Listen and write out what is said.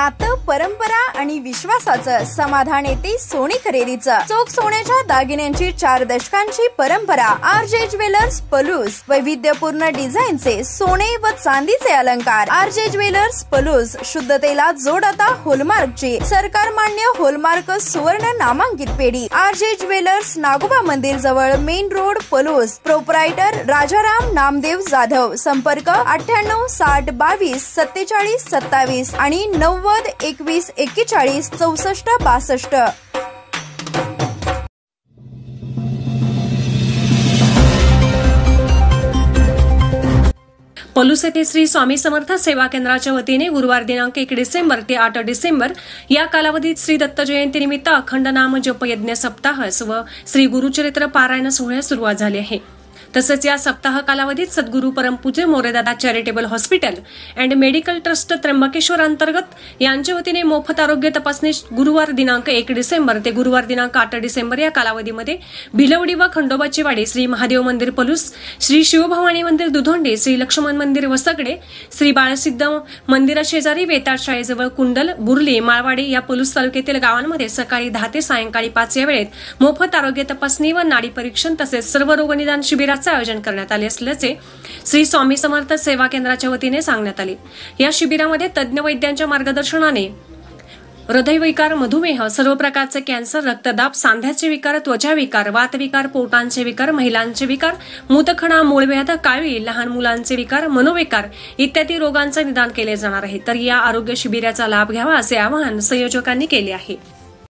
नातं, परंपरा आणि विश्वासाचं समाधान येते सोने खरेदीचं। चोख सोन्याच्या दागिन्यांची 4 दशकांची परंपरा। आरजे ज्वेलर्स पलूस, वैविध्यपूर्ण डिझाईनचे सोने व चांदीचे अलंकार। आरजे ज्वेलर्स पलूस, शुद्धतेला जोड आता होलमार्कची, सरकार मान्य होलमार्क सुवर्ण नामांकित पेढी। आरजे ज्वेलर्स, नागोबा मंदिर जवळ, main road, Palus. Proprietor Rajaram Namdev Jadhav. संपर्क 98 60 22 47 27 आणि 90 21 41 64 62। पलूस येथे श्री स्वामी समर्थ सेवा केंद्राच्या वतीने गुरुवार दिनांक 1 डिसेंबर ते 8 डिसेंबर या कालावधीत श्री दत्त जयंतीनिमित्त अखंड नाम जप यज्ञ सप्ताह व श्री गुरुचरित्र पारायण सोहळ्यास सुरुवात झाली आहे। तसेच या सप्ताह कालावधीत सद्गुरू परमपूज्य Moredada charitable hospital and medical trust Trimbakeshwar अंतर्गत यांच्या वतीने मोफत आरोग्य तपासणी गुरुवार दिनांक 1 डिसेंबर ते गुरुवार दिनांक 8 डिसेंबर या कालावधीमध्ये भिलवडी व खंडोबाची वाडी, श्री महादेव मंदिर पलूस, श्री शिवभवानी मंदिर दुधोंडी, श्री लक्ष्मण मंदिर वसगडे, श्री बाळसिद्ध मंदिराशेजारी वेताळ शाळेजवळ कुंडल, बुर्ली, माळवाडी या पलूस तालुक्यातील गावांमध्ये सकाळी 10 ते सायंकाळी 5 या वेळेत मोफत आरोग्य तपासणी व नाडी परीक्षण तसेच सर्व रोगनिदान शिबिराचे आयोजन करण्यात आले असल्याचे श्री स्वामी समर्थ सेवा केंद्राच्या वतीने सांगण्यात आले। या शिबिरामध्ये तज्ञ वैद्यांच्या मार्गदर्शनाने हृदयविकार, मधुमेह, सर्व प्रकारचे कॅन्सर, रक्तदाब, सांध्याचे विकार, त्वचा विकार, वातविकार, पोटांचे विकार, महिलांचे विकार, मूतखडा, मूळव्याध, काळवी, लहान मुलांचे विकार, मनोविकार इत्यादी रोगांचे निदान केले जाणार आहे। तर या आरोग्य शिबिराचा लाभ घ्यावा असे आवाहन संयोजकांनी केले आहे।